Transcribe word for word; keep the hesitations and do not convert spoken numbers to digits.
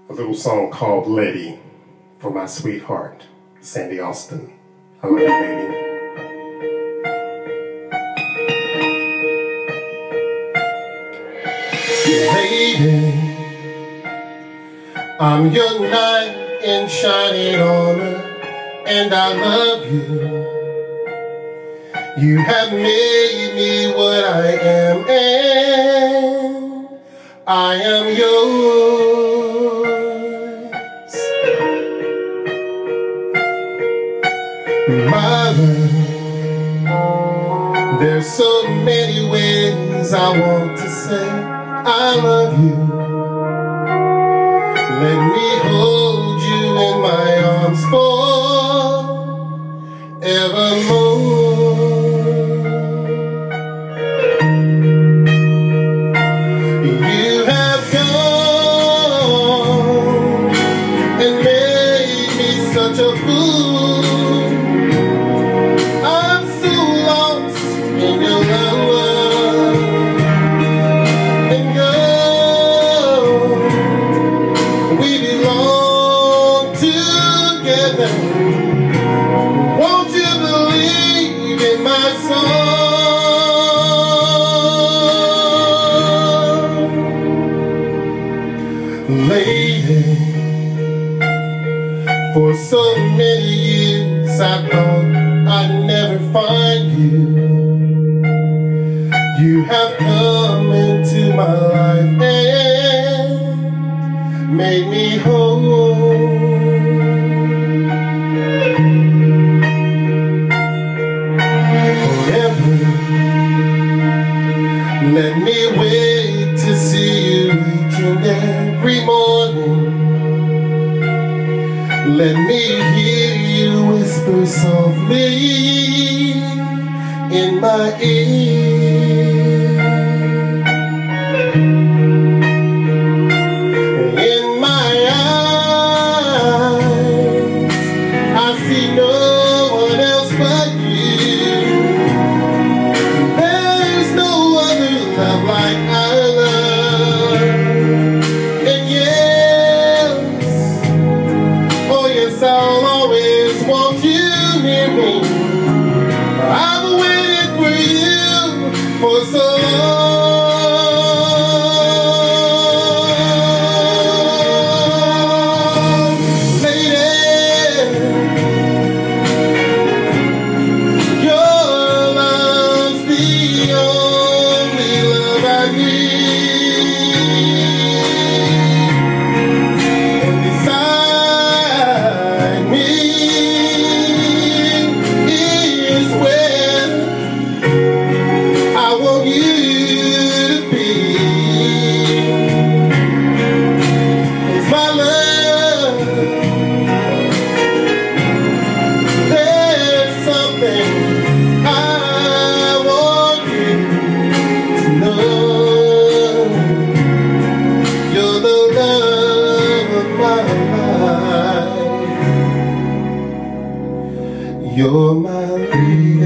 a little song called Lady for my sweetheart, Scotty Alston. I love you, baby. Lady, I'm your knight in shining armor, and I love you. You have made me what I am, and I am yours. My love, there's so many ways I want to say I love you. Let me hold you in my arms forevermore. You have gone and made me such a fool. I'm so lost in your love. And girl, we belong together. Won't you believe in my song? Lady, for so many years I thought I'd never find you. You have come into my life and made me whole. Forever, let me wait to see you each and every morning. Let me hear you whisper softly in my ear. In my eyes, I see no one else but you. There's no other love like our love. And yes, oh yes, I'll always want you near me. I've waited for you for so long. Lady, your love's the only love I need. And beside me is where I want you to be. 'Cause my love, there's something I want you to know. You're the love of my life. You're my